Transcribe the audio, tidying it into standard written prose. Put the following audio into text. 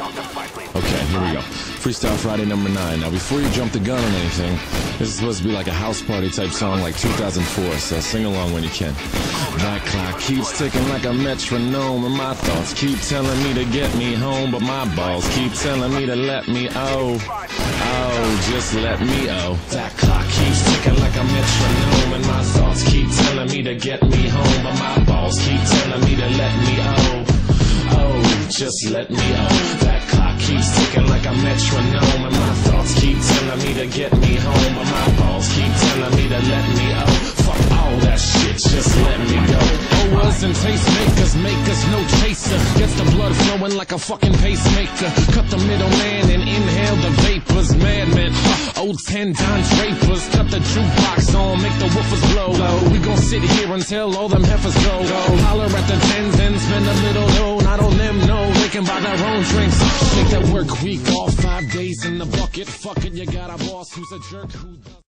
Okay, here we go. Freestyle Friday number 9. Now, before you jump the gun on anything, this is supposed to be like a house party type song like 2004, so sing along when you can. That clock keeps ticking like a metronome, and my thoughts keep telling me to get me home, but my balls keep telling me to let me just let me That clock keeps ticking like a metronome, and my thoughts keep telling me to get me home, but my balls keep telling me to let me just let me That clock keeps ticking like a metronome, and my thoughts keep telling me to get me home, but my balls keep telling me to let me Fuck all that shit, just let me go. Owers and tastemakers make us no chaser. Gets the blood flowing like a fucking pacemaker. Cut the middleman and inhale the vapors. Madman, old 10-time drapers. Cut the jukebox on, make the woofers blow. We gon' sit here until all them heifers go. Holler at the tens and spend a little dough. Not on them, no, they can buy their own drinks. Take that work week off, 5 days in the bucket. Fuck it, you got a boss who's a jerk who does